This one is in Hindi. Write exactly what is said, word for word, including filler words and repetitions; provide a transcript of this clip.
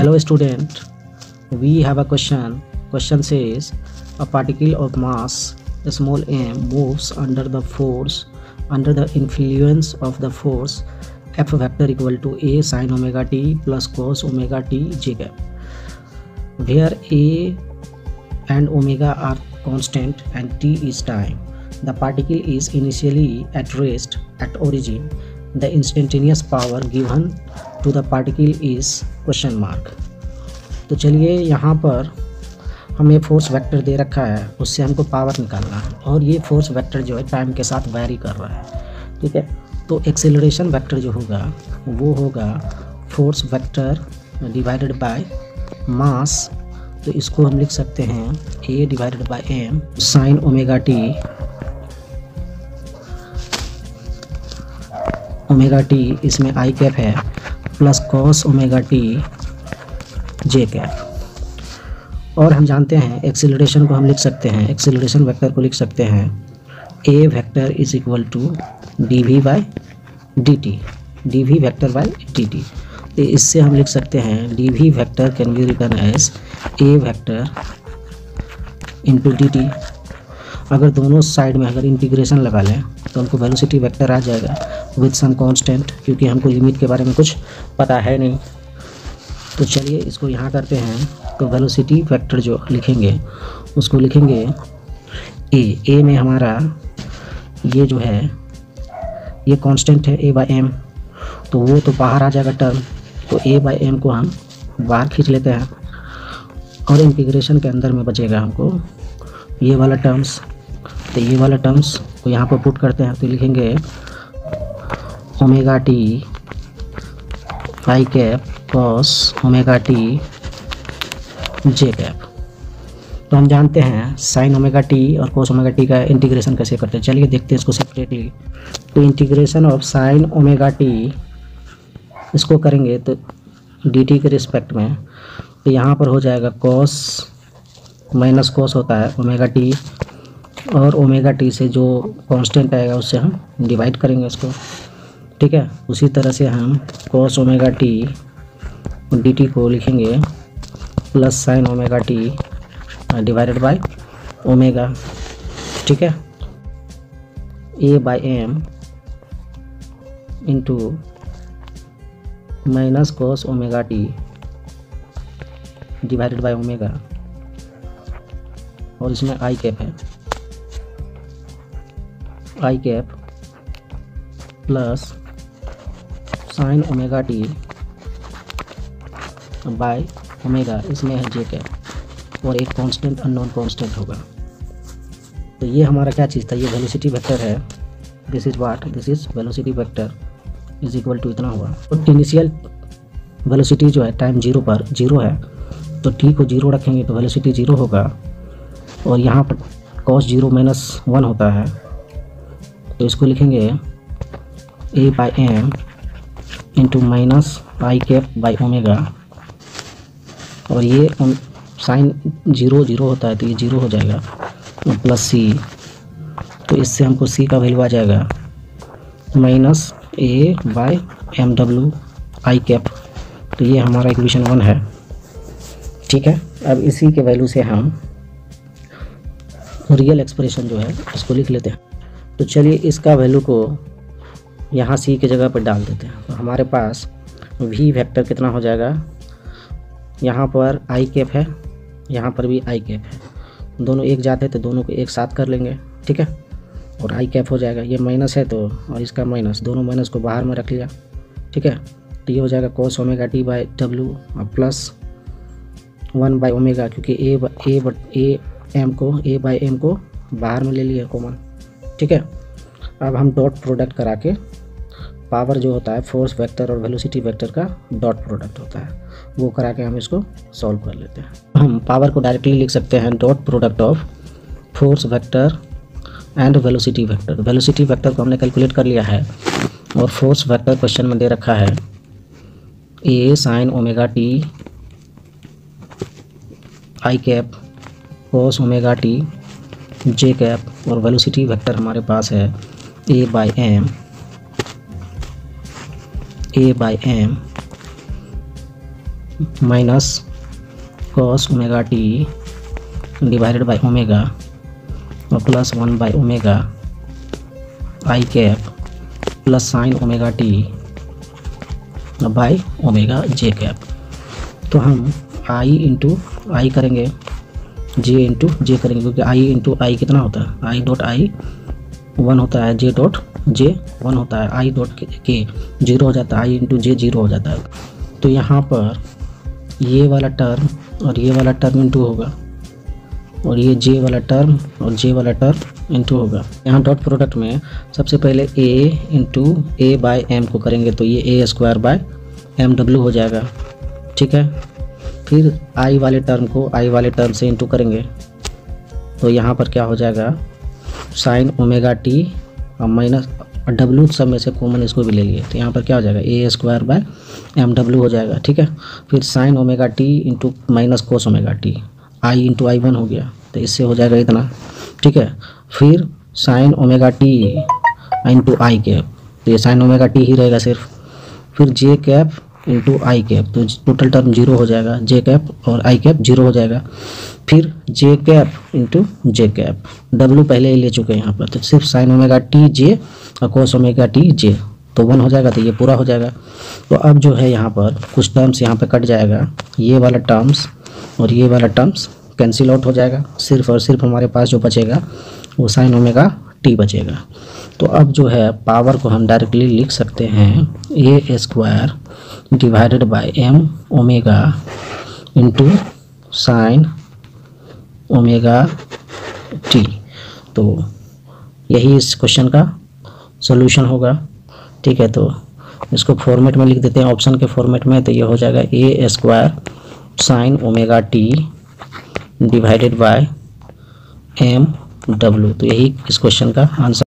Hello student, we have a question. Question says a particle of mass small m moves under the force under the influence of the force F vector equal to a sin omega t plus cos omega t j cap, where a and omega are constant and t is time. The particle is initially at rest at origin. The instantaneous power given to the particle is question mark. तो चलिए यहाँ पर हमें फोर्स वेक्टर दे रखा है, उससे हमको पावर निकालना है और ये फोर्स वेक्टर जो है टाइम के साथ वैरी कर रहा है। ठीक है, तो एक्सेलरेशन वेक्टर जो होगा वो होगा force vector divided by mass. तो इसको हम लिख सकते हैं a divided by M sine omega T omega T इसमें आई कैप है plus cos omega T J cap. और हम जानते हैं एक्सेलरेशन को हम लिख सकते हैं, एक्सेलरेशन वेक्टर को लिख सकते हैं a vector is equal to D V by D T, D V vector by D T. तो इससे हम लिख सकते हैं D V vector can be written as a vector into D T. अगर दोनों साइड में अगर इंटीग्रेशन लगा लें तो हमको वेलोसिटी वेक्टर आ जाएगा विद सम कांस्टेंट, क्योंकि हमको लिमिट के बारे में कुछ पता है नहीं। तो चलिए इसको यहाँ करते हैं। तो वेलोसिटी वेक्टर जो लिखेंगे उसको लिखेंगे ए ए में हमारा ये जो है ये कांस्टेंट है a बाई एम, तो वो तो बाहर आ जाएगा टर्म। तो a बाई एम को हम बाहर खींच लेते हैं और इंटीग्रेशन के अंदर में बचेगा हमको ये वाला टर्म्स। तो ये वाला टर्म्स को यहाँ पर पुट करते हैं तो लिखेंगे omega T I cap cos omega T J cap. तो हम जानते हैं साइन ओमेगा टी और कोस ओमेगा टी का इंटीग्रेशन कैसे करते हैं। चलिए देखते हैं इसको सेपरेटली। तो integration of sine omega T इसको करेंगे तो डी टी के रिस्पेक्ट में, तो यहाँ पर हो जाएगा कॉस माइनस कॉस होता है ओमेगा टी, और ओमेगा टी से जो कांस्टेंट आएगा उससे हम डिवाइड करेंगे इसको। ठीक है, उसी तरह से हम cos omega T D T को लिखेंगे plus sine omega T divided by omega. ठीक है, A by M into minus cos omega T divided by omega, और इसमें आई कैप है I cap plus sine omega T by omega, इसमें है जे कैप और एक कांस्टेंट अननोन कांस्टेंट होगा। तो ये हमारा क्या चीज़ था, ये वेलोसिटी वेक्टर है। This is what, this is velocity vector is equal to इतना हुआ। तो इनिशियल वेलोसिटी जो है टाइम जीरो पर जीरो है, तो टी को जीरो रखेंगे तो वेलोसिटी जीरो होगा, और यहाँ पर कॉस जीरो माइनस वन होता है। तो इसको लिखेंगे A by M into minus I cap by omega, और ये साइन जीरो जीरो होता है तो ये जीरो हो जाएगा प्लस सी। तो इससे हमको सी का वैल्यू आ जाएगा minus A by M W I cap. तो ये हमारा इक्वेशन वन है। ठीक है, अब इसी के वैल्यू से हम रियल एक्सप्रेशन जो है उसको लिख लेते हैं। तो चलिए इसका वैल्यू को यहाँ सी की जगह पर डाल देते हैं। तो हमारे पास वी वेक्टर कितना हो जाएगा, यहाँ पर आई कैप है, यहाँ पर भी आई कैप है, दोनों एक जाते हैं तो दोनों को एक साथ कर लेंगे। ठीक है, और आई कैप हो जाएगा, ये माइनस है तो और इसका माइनस, दोनों माइनस को बाहर में रख लिया। ठीक है, तो ये हो जाएगा cos omega T by W और प्लस वन बाई ओमेगा, क्योंकि ए ए ए एम को ए बाई एम को बाहर में ले लिया कॉमन। ठीक है, अब हम डॉट प्रोडक्ट करा के पावर जो होता है फोर्स वेक्टर और वेलोसिटी वेक्टर का डॉट प्रोडक्ट होता है, वो करा के हम इसको सॉल्व कर लेते हैं। हम पावर को डायरेक्टली लिख सकते हैं dot product of force vector and velocity vector. Velocity vector को हमने कैलकुलेट कर लिया है, और फोर्स वेक्टर क्वेश्चन में दे रखा है A sine omega T I cap cos omega T J cap, और वेलोसिटी वेक्टर हमारे पास है A by M A by M minus cos omega T divided by omega और plus one by omega I cap plus sine omega T by omega J cap. तो हम आई इंटू आई करेंगे, जे इंटू जे करेंगे, क्योंकि आई इंटू आई कितना होता है, आई डॉट आई वन होता है, जे डॉट जे वन होता है, आई डॉट के जीरो हो जाता है, आई इंटू जे जीरो हो जाता है। तो यहाँ पर ये वाला टर्म और ये वाला टर्म इंटू होगा और ये जे वाला टर्म और जे वाला टर्म इंटू होगा। यहाँ डॉट प्रोडक्ट में सबसे पहले A into A by M को करेंगे तो ये A square by M W हो जाएगा, ठीक है। फिर आई वाले टर्म को आई वाले टर्म से इंटू करेंगे तो यहाँ पर क्या हो जाएगा, साइन ओमेगा टी और माइनस डब्ल्यू सब में से कॉमन इसको भी ले लिए तो यहाँ पर क्या हो जाएगा, A square by M W हो जाएगा, ठीक है। फिर sine omega T into minus cos omega T, I into I one हो गया तो इससे हो जाएगा इतना, ठीक है। फिर sine omega T into I cap, तो ये साइन ओमेगा टी ही रहेगा सिर्फ। फिर J cap into I cap, तो टोटल टर्म जीरो हो जाएगा, जे कैप और आई कैप जीरो हो जाएगा। फिर J cap into J cap, W पहले ही ले चुके हैं यहाँ पर, तो सिर्फ साइन ओमेगा टी जे और कोस ओमेगा टी जे, तो वन हो जाएगा, तो ये पूरा हो जाएगा। तो अब जो है यहाँ पर कुछ टर्म्स यहाँ पर कट जाएगा, ये वाला टर्म्स और ये वाला टर्म्स कैंसिल आउट हो जाएगा, सिर्फ और सिर्फ हमारे पास जो बचेगा वो साइन ओमेगा टी बचेगा। तो अब जो है पावर को हम डायरेक्टली लिख सकते हैं A square divided by M omega into sine omega T. तो यही इस क्वेश्चन का सॉल्यूशन होगा, ठीक है। तो इसको फॉर्मेट में लिख देते हैं, ऑप्शन के फॉर्मेट में, तो ये हो जाएगा A square sine omega T divided by M W. तो यही इस क्वेश्चन का आंसर